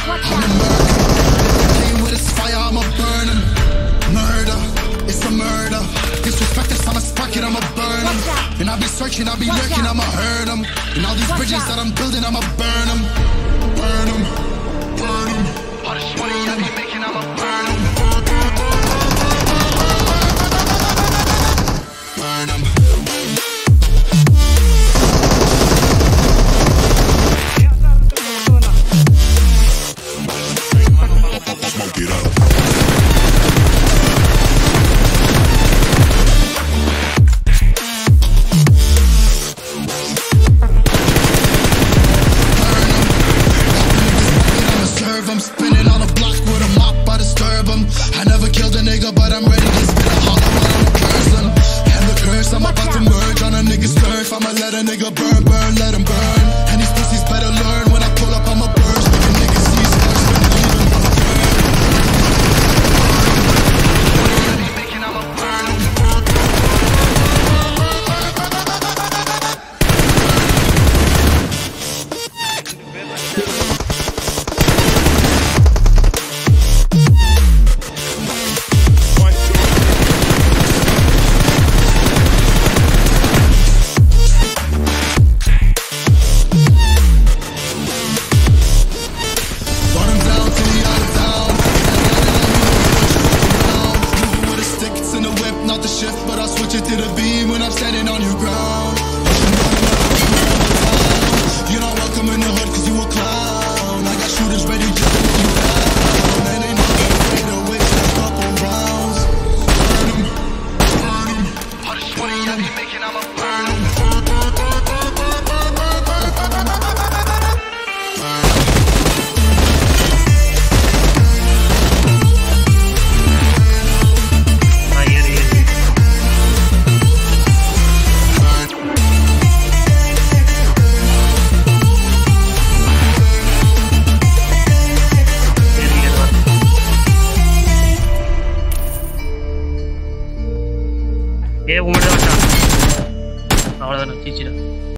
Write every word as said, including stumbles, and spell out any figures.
I'm a murder. Playing with this fire, I'ma burn him. Murder, it's a murder. Disrespect this, I'ma spark it, I'ma burn him. And I'll be searching, I'll be lurking, I'ma hurt him. And all these bridges that I'm building, I'ma burn them. Burn them, burn them. All this money I be making, I'ma burn them. Burn them. Smoke it up. I'm spinning on a block with a mop, I disturb them. I never killed a nigga, but I'm ready to spit a hollow one, I'ma curse them. And the curse, I'm about to merge on a nigga's turf. I'ma let a nigga burn, burn, let him burn. And these pussies better learn, when I pull up, I'ma burst. If a nigga sees sparks, better leave him on the making, I'ma burn him. But I'll switch it to the beam when I'm standing on your ground. You're not welcome in the hood cause you a clown. I got shooters ready just to put you down. And ain't nothing afraid to waste a couple rounds. Burn them, burn them. All this money I be making, I'ma burn them. ये उम्र